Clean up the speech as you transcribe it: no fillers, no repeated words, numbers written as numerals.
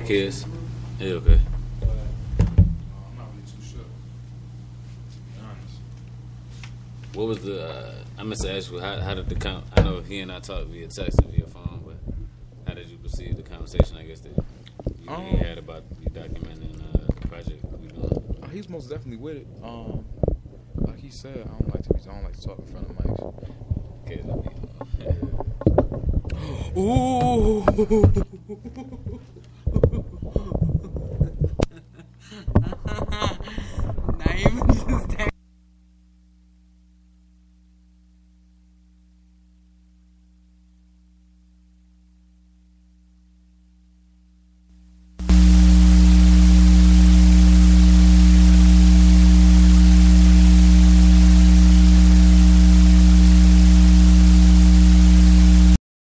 kids? Yeah, okay. I'm not really too sure. To be honest. What was the? I meant to ask you, how did the I know he and I talked via text and via phone, but how did you perceive the conversation? I guess that you had about you documenting the project we doing. He's most definitely with it. Like he said, I don't like to talk in front of mics. Okay, Ooh. Not even.